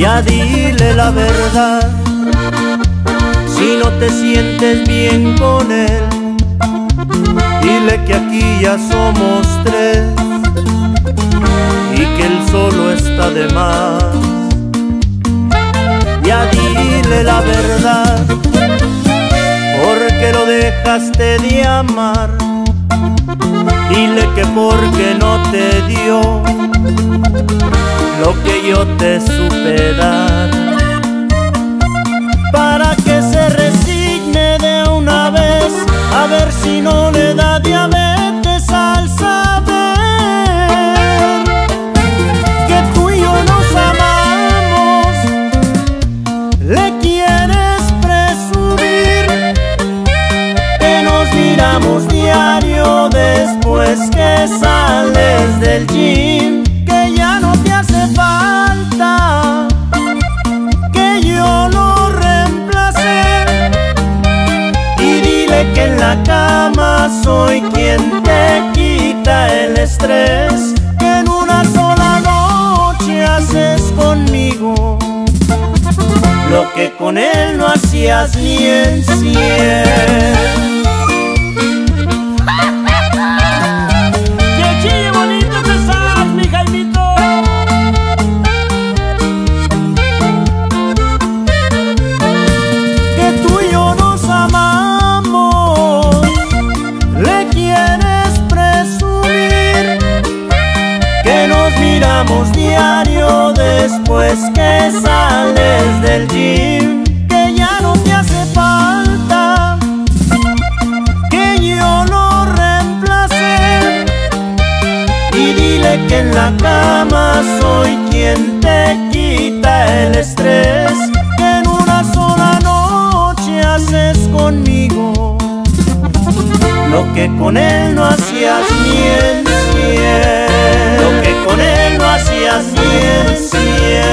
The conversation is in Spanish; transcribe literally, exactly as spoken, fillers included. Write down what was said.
Ya dile la verdad, si no te sientes bien con él, dile que aquí ya somos tres y que él solo está de más. Ya dile la verdad, porque lo dejaste de amar. Dile que porque no te dio lo que yo te supe dar, para que se resigne de una vez, a ver si no le da diabetes al saber que tú y yo nos amamos. Le quieres presumir que nos miramos diario después que sales del gym, que ya no te hace falta que yo lo reemplace. Y dile que en la cama soy quien te quita el estrés, que en una sola noche haces conmigo lo que con él no hacías ni en cien. Miramos diario después que sales del gym, que ya no te hace falta que yo lo reemplace. Y dile que en la cama soy quien te quita el estrés, que en una sola noche haces conmigo lo que con él no hacías ni en cien, lo que con él no hacías ni en cien.